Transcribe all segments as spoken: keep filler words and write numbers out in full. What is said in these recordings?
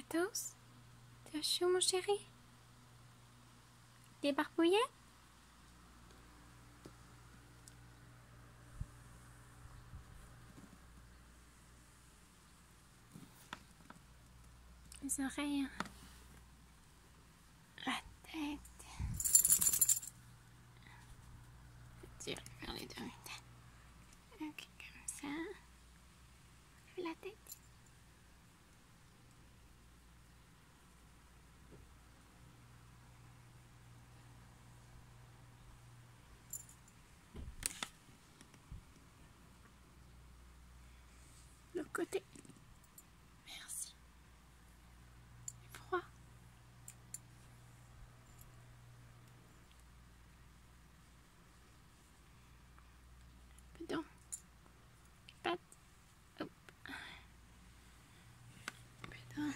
Athos, t'as chaud, mon chéri? Des barbouillettes? Les oreilles, la tête. C'est dur de faire les deux en même temps. Ok, comme ça. La tête. L'autre côté. Merci. C'est froid. Bedon. Patte. Hop. Bedon.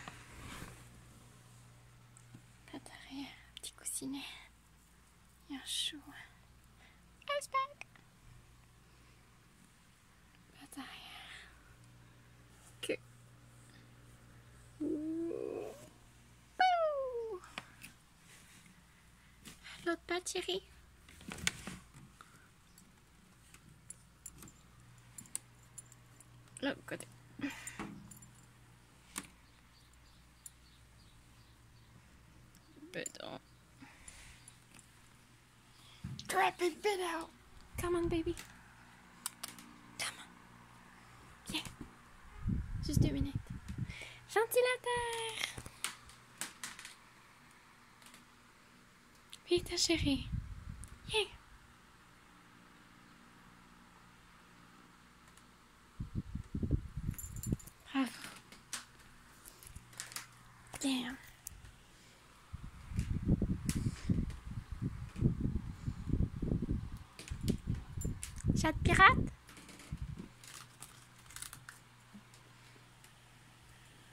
Patte arrière. Petit coussinet. Il y a un chou. Ice pack. Patte arrière. Queue. L'autre patte, chérie. L'autre côté. Bedon. Grab it, bit out. Come on, baby. Come on. Viens. Juste deux minutes. Ventilateur. Vite, chérie. Viens. Bravo. Bien. Chat pirate?